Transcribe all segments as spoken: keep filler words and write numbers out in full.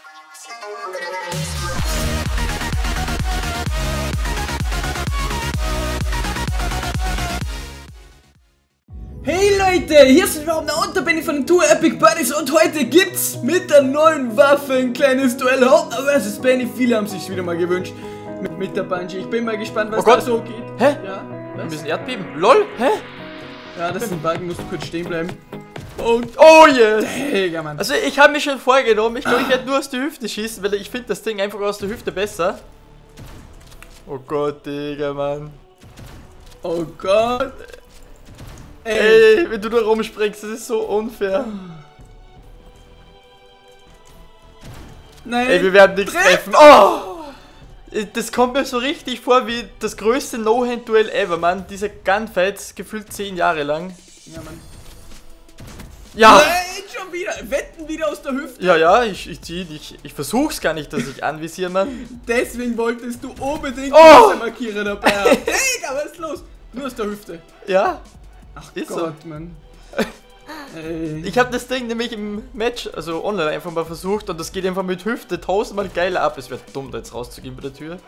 Hey Leute, hier sind wir und da bin ich von den Two Epic Buddies und heute gibt's mit der neuen Waffe ein kleines Duell Hauptner versus Benny. Viele haben sich wieder mal gewünscht mit, mit der Bungee. Ich bin mal gespannt, was oh da so geht. Hä? Ja, was? Ein bisschen Erdbeben. LOL? Hä? Ja, das ist ein Bug, musst du kurz stehen bleiben. Oh, oh yes! Digga, Mann. Also ich habe mich schon vorgenommen, ich glaube ich werde nur aus der Hüfte schießen, weil ich finde das Ding einfach aus der Hüfte besser. Oh Gott, Digga, Mann. Oh Gott. Ey, Ey wenn du da rumspringst, das ist so unfair. Nein. Ey, wir werden nichts treffen. Oh! Das kommt mir so richtig vor wie das größte No-Hand-Duell ever, Mann. Diese Gunfights gefühlt zehn Jahre lang. Ja, Mann. Ja! Nein, schon wieder! Wetten wieder aus der Hüfte! Ja, ja, ich, ich zieh dich. Ich versuch's gar nicht, dass ich anvisiere, Mann. Deswegen wolltest du unbedingt oh! diese Markierer dabei haben. Digga, was ist los? Nur aus der Hüfte. Ja? Ach ist Gott, so. Mann. Ey. Ich habe das Ding nämlich im Match, also online einfach mal versucht und das geht einfach mit Hüfte tausendmal geiler ab. Es wäre dumm, da jetzt rauszugehen bei der Tür.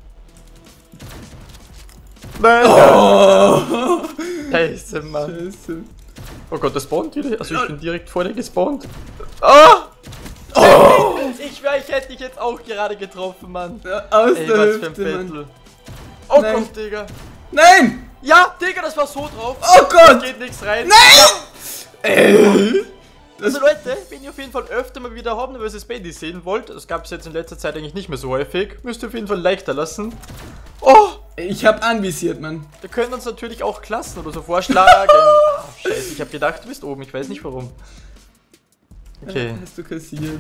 Nein! Oh. Scheiße, Mann. Scheiße. Oh Gott, das spawnt wieder. Also ich bin direkt vor dir gespawnt. Ah! Oh! Ich schwör, ich hätte dich jetzt auch gerade getroffen, Mann. Ja, aus Ey, der was Hüfte, für ein Mann. Battle. Oh Nein. Gott, Digga. Nein! Ja, Digga, das war so drauf. Oh Gott! Da geht nichts rein. Nein! Ey. Also Leute, wenn ihr auf jeden Fall öfter mal wieder Hauptner versus Benny sehen wollt, das gab es jetzt in letzter Zeit eigentlich nicht mehr so häufig, müsst ihr auf jeden Fall ein Like da lassen. Oh! Ich hab anvisiert, Mann. Wir können uns natürlich auch Klassen oder so vorschlagen. Oh, Scheiße, ich hab gedacht, du bist oben, ich weiß nicht warum. Okay. Hast du kassiert.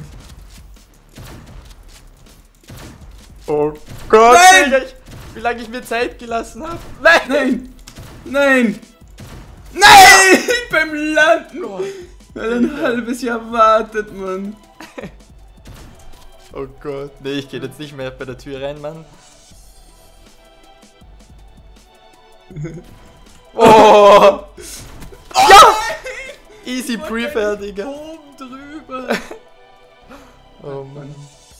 Oh Gott, Nein! Digga, ich, wie lange ich mir Zeit gelassen habe. Nein! Nein! Nein! Nein! Beim Landen! Oh, Weil ein halbes Jahr wartet, Mann. oh Gott. Nee, ich gehe jetzt nicht mehr bei der Tür rein, Mann. Oh! Ja! Easy Pre-Fair, Digga. Oben drüber. Oh Mann.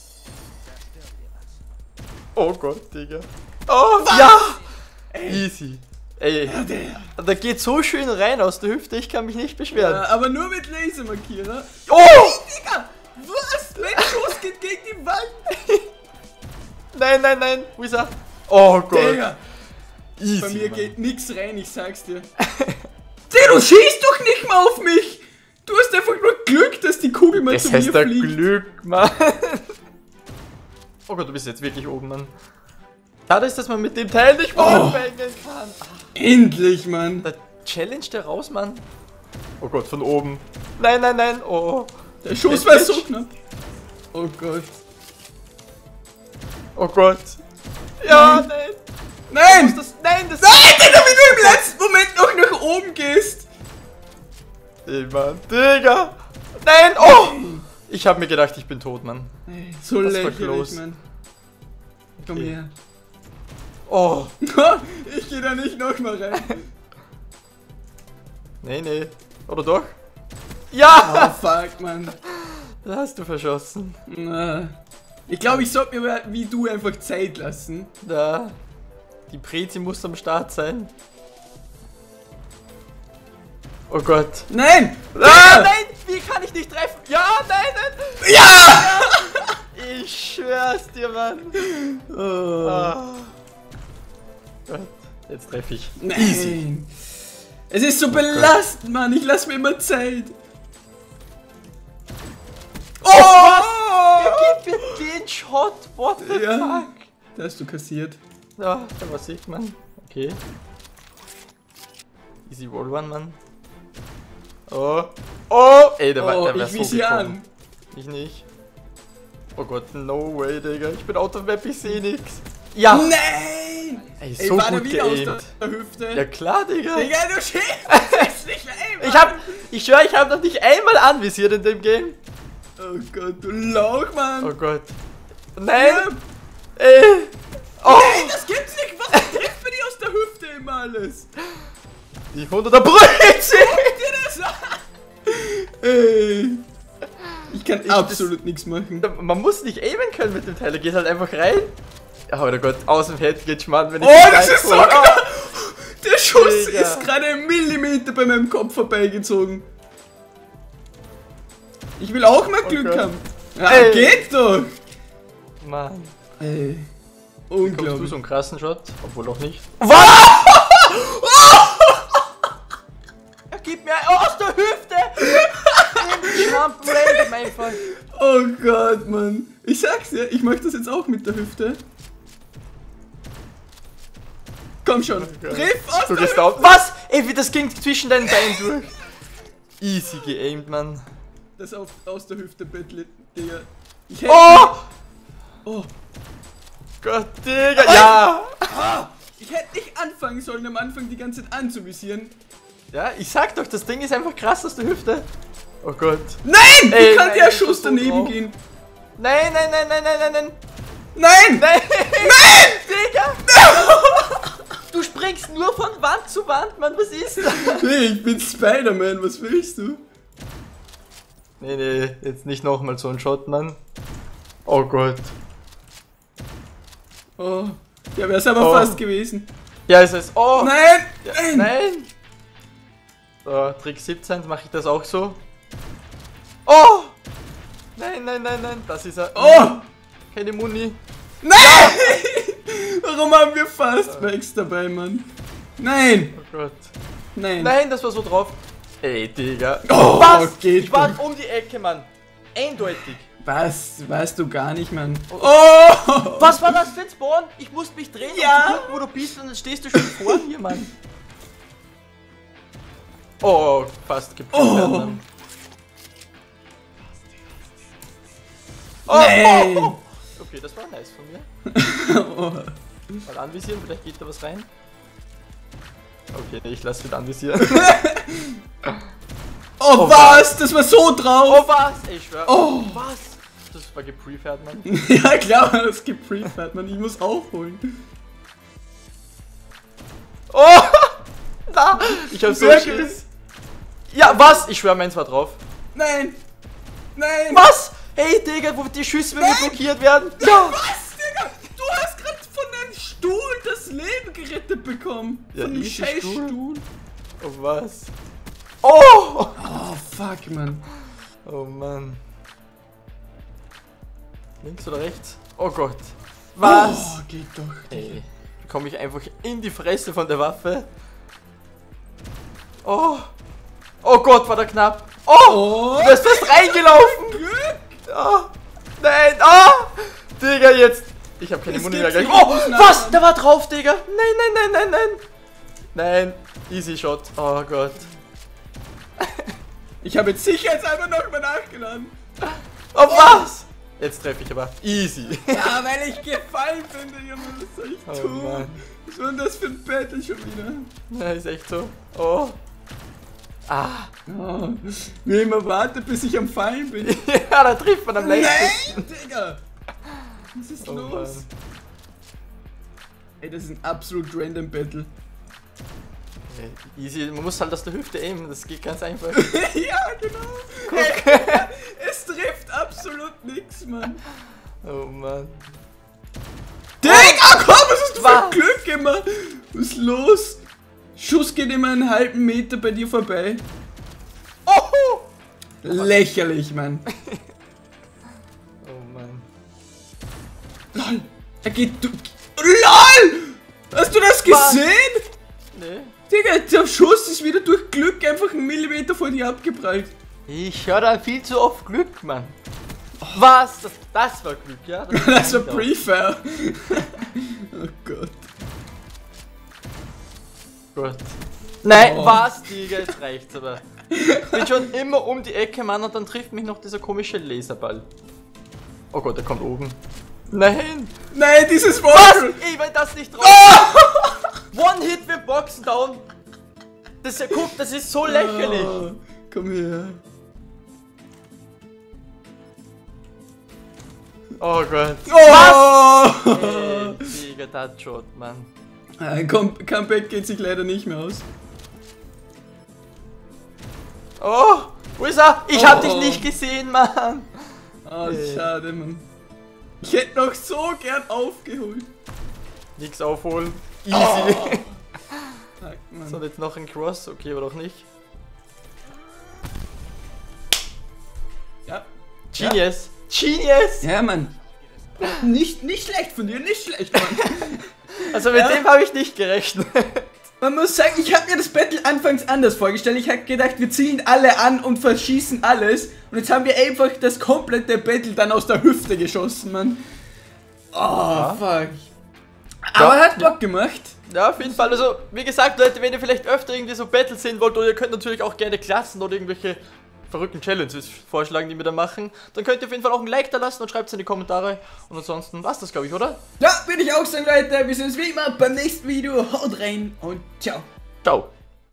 Oh Gott, Digga. Oh, ja! Easy. Ey, da geht so schön rein aus der Hüfte, ich kann mich nicht beschweren. Ja, aber nur mit Lasermarkierer. Oh! Hey, Digga! Was? Mein Schuss geht gegen die Wand! Nein, nein, nein. Wo ist er? Oh Gott. Digga! Easy, Bei mir Mann. geht nix rein, ich sag's dir. Digga, du schießt doch nicht mal auf mich! Du hast einfach nur Glück, dass die Kugel mal Das zu heißt mir der fliegt. Glück, Mann. Oh Gott, du bist jetzt wirklich oben, Mann. Schade ist, dass man mit dem Teil nicht vorbeigen kann. Endlich, Mann. Da challenge der raus, Mann. Oh Gott, von oben. Nein, nein, nein. Oh. Der Schuss Jetzt war Mensch. so knapp. Oh Gott. Oh Gott. Ja, nein. Nein! Das, nein, das Nein, Digga, wie du im letzten Moment noch nach oben gehst! Ey, Mann. Digga. Nein, oh. Ich hab mir gedacht, ich bin tot, Mann. Ey, so Das war lächerlich, close. Mann. Komm Okay. her. Oh. Ich geh da nicht nochmal rein. Nee, nee. Oder doch? Ja! Oh, fuck, Mann. Da hast du verschossen. Na. Ich glaube, ich sollte mir wie du einfach Zeit lassen. Da. Die Prezi muss am Start sein. Oh Gott. Nein! Ah, nein! Wie kann ich nicht treffen? Ja, nein, nein! Ja! Ich schwör's dir, Mann. Oh. Ah. Gott, jetzt treffe ich. Nein. Easy. Es ist so belastend, Mann. Ich lass mir immer Zeit. Oh! Was? Er gibt mir den Shot. What the Ja. fuck? Da hast du kassiert. Ja, da war ich, Mann. Okay. Easy Roll One, Mann. Oh. Oh! Ey, der war, Oh, der war ich so wies sie gekommen. an. Ich nicht. Oh Gott, no way, Digga. Ich bin out of map, ich seh nix. Ja! Nein! Ey, Ey, so war der gut wieder aus geaimt. der Hüfte? Ja klar, Digga. Digga, du schießt nicht mehr, ey, Mann. Ich hab, ich schwör, ich hab noch nicht einmal anvisiert in dem Game. Oh Gott, du Lauch, Mann. Oh Gott. Nein! Ja. Ey! Oh! Nein, das gibt's nicht! Was trifft mir die aus der Hüfte immer alles? Die hunderter Brötchen! Guck dir das an! Ey. Ich Ich kann Ich- absolut nichts machen. Man muss nicht aimen können mit dem Teil, er geht halt einfach rein. Oh mein Gott, aus dem Head geht schmarrn, wenn ich Oh, den das Teil ist so hole. knapp! Der Schuss Digga. ist gerade einen Millimeter bei meinem Kopf vorbeigezogen. Ich will auch mal Glück Gott. haben. Ja, Ey. geht doch! Oh, Mann. Ey. Kommst du Unglaublich. so einen krassen Shot? Obwohl auch nicht. Er gibt mir aus der Hüfte! Im Jump random einfach. Oh Gott, Mann. Ich sag's dir, ich mach das jetzt auch mit der Hüfte. Komm schon. Triff aus Du der gehst auf. Was? Ey, wie das ging zwischen deinen Beinen durch. Easy geaimt, Mann. Das auf, aus der Hüfte, Battle, Digga. Ich hätte... Oh! Oh! Gott, Digga. Ja! Ich hätte nicht anfangen sollen, am Anfang die ganze Zeit anzuvisieren. Ja, ich sag doch, das Ding ist einfach krass aus der Hüfte. Oh Gott. Nein! Ey, Wie kann nein, der das ist Schuss so daneben drauf. gehen? Nein, nein, nein, nein, nein, nein, nein. Nein! Nein! Nein! Digga! Du springst nur von Wand zu Wand, Mann, was ist das? Nee, ich bin Spider-Man, was willst du? Nee, nee, jetzt nicht nochmal so ein Shot, Mann. Oh Gott. Oh. Ja, wär's aber Oh. fast gewesen. Ja, es ist. Oh! Nein! Ja, Nein! nein! So, Trick siebzehn, mache ich das auch so. Oh! Nein, nein, nein, nein, das ist er. Oh! Keine Muni. Nein! Warum haben wir fast Max dabei, Mann? Nein! Oh Gott. Nein! Nein, das war so drauf. Ey, Digga. Oh, Was? geht Ich war doch. um die Ecke, Mann. Eindeutig. Was? Weißt du gar nicht, Mann. Oh. Oh! Was war das für ein Spawn? Ich musste mich drehen, Ja. um zu gucken, wo du bist, und dann stehst du schon vor mir, Mann. Oh, fast gepackt, Oh. Mann. Oh, Nee. oh, oh. Okay, das war nice von mir. Oh. Mal anvisieren, vielleicht geht da was rein. Okay, nee, ich lass wieder anvisieren. Oh, Oh, was? Das war so drauf! Oh, was? Ey, ich schwör. Oh. Was? Das war geprefert, Mann. Ja, klar, das gibt Prefab, Mann. Ich muss aufholen. Oh! Na! Ich hab so Wirklich? Schiss. Ja, was? Ich schwör, meins war drauf. Nein! Nein! Was? Hey, Digga, wo die Schüsse bei mir blockiert werden? Ja! Was, Digga? Du hast gerade von deinem Stuhl das Leben gerettet bekommen. Ja, von dem easy scheiß Stuhl. Stuhl. Oh, was? Oh! Oh, fuck, Mann. Oh, Mann. Links oder rechts? Oh Gott. Was? Oh, geht doch. Ey, komme ich einfach in die Fresse von der Waffe. Oh. Oh Gott, war der knapp. Oh! Oh, Du bist fast reingelaufen. Glück. Oh. Nein. Oh! Digga, jetzt. Ich habe keine Es Muni gibt mehr. nicht Oh, großen was? Nachnamen. Der war drauf, Digga. Nein, nein, nein, nein, nein. Nein. Easy Shot. Oh Gott. Ich habe jetzt sicherheitshalber noch mal nachgeladen. Oh, was? Jetzt treffe ich aber. Easy. Ja, weil ich gefallen bin, Junge. Was soll ich Oh, tun? Mann. Was war denn das für ein Battle schon wieder? Ja, ist echt so. Oh. Ah. Oh, wie immer warte, bis ich am Fallen bin. Ja, da trifft man am leichtesten. Nein, Digga! Was ist Oh, los? Mann. Ey, das ist ein absolut random Battle. Easy, man muss halt aus der Hüfte aimen, das geht ganz einfach. Ja, genau. Ey, es trifft absolut nichts, Mann. Oh Mann. Digga, komm, was hast du für Was? ein Glück immer? Was ist los? Schuss geht immer einen halben Meter bei dir vorbei. Oh! Lächerlich, Mann. Oh Mann. Lol. Er geht du. LOL! Hast du das Was? gesehen? Nee. Digga, der Schuss ist wieder durch Glück einfach einen Millimeter vor dir abgeprallt. Ich höre da viel zu oft Glück, Mann. Was? Das, das war Glück, ja? Das war meint auch. Pre-Fair. Oh Gott. Gott. Nein, Oh. was, Digga, jetzt reicht's aber. Ich bin schon immer um die Ecke, Mann, und dann trifft mich noch dieser komische Laserball. Oh Gott, der kommt oben. Nein! Nein, dieses Was? Wort. Ey, weil das nicht drauf One Hit mit Boxen down. Das, ja, guck, das ist so lächerlich. Oh, komm her. Oh Gott. Oh! Ey, Digga, das Shot, Mann. Ein Com Comeback geht sich leider nicht mehr aus. Oh, wo ist er? Ich hab Oh. dich nicht gesehen, Mann. Oh, schade, Mann. Ich hätte noch so gern aufgeholt. Nix aufholen. Easy. Oh. So, jetzt noch ein Cross. Okay, aber doch nicht. Ja. Genius. Ja. Genius. Ja, Mann. Nicht, nicht schlecht von dir, nicht schlecht, Mann. Also mit ja. dem habe ich nicht gerechnet. Man muss sagen, ich habe mir das Battle anfangs anders vorgestellt. Ich habe gedacht, wir zielen alle an und verschießen alles. Und jetzt haben wir einfach das komplette Battle dann aus der Hüfte geschossen, Mann. Oh, ja. fuck. Aber ja. hat Bock gemacht. Ja, auf jeden Fall. Also, wie gesagt, Leute, wenn ihr vielleicht öfter irgendwie so Battles sehen wollt, oder ihr könnt natürlich auch gerne Klassen oder irgendwelche verrückten Challenges vorschlagen, die wir da machen, dann könnt ihr auf jeden Fall auch ein Like da lassen und schreibt es in die Kommentare. Und ansonsten war's das, glaube ich, oder? Ja, würde ich auch sagen, Leute. Wir sehen uns wie immer beim nächsten Video. Haut rein und ciao. Ciao.